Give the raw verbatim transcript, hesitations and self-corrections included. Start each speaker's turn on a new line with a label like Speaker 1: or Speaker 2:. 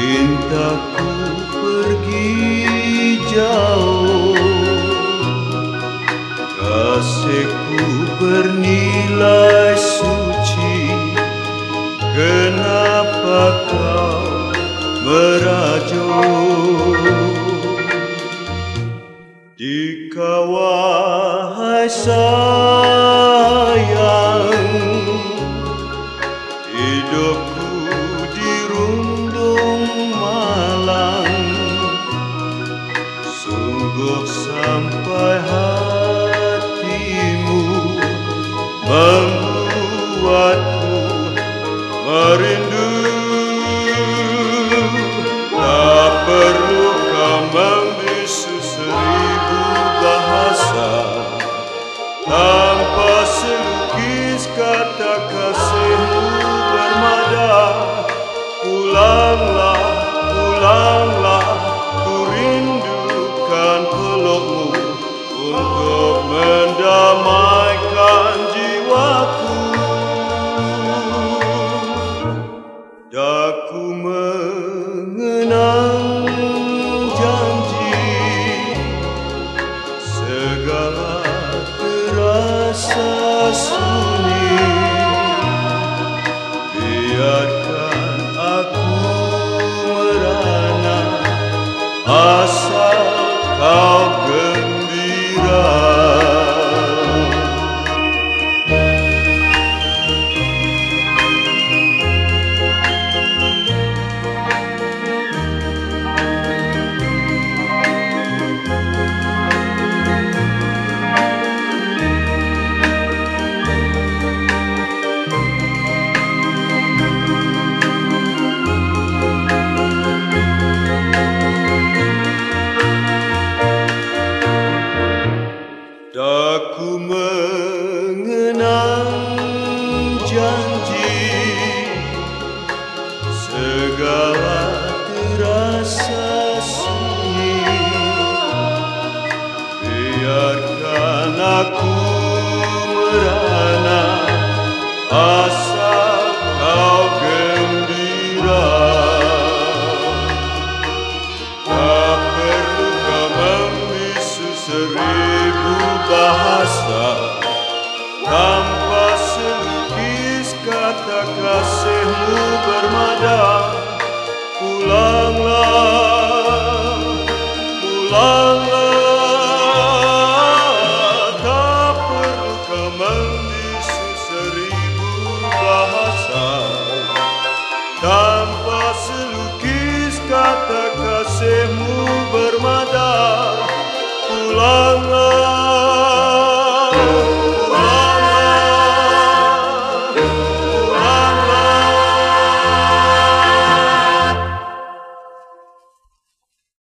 Speaker 1: Cintaku pergi jauh, kasihku bernilai suci. Kenapa kau merajuk? Jika wahai sayang, hidupku dirundung malang, sungguh sampai hatimu membuatku merindu. Tak perlu kau membisu seribu bahasa, tanpa selukis kata kasihmu bermada. Pulanglah, pulanglah, ku rindukan pelukmu untuk mendamaikan jiwaku. Daku mengenang janji, segala terasa sunyi. Biarkan aku merana, asal kau gembira. Daku mengenang janji, segala terasa sunyi. Biarkan aku merana, asal kau gembira. Tak perlu kau membisu seribu bahasa, tanpa selukis kata kasihmu bermada. Pulanglah, pulanglah, tak perlu kau membisu seribu bahasa, tanpa selukis kata kasihmu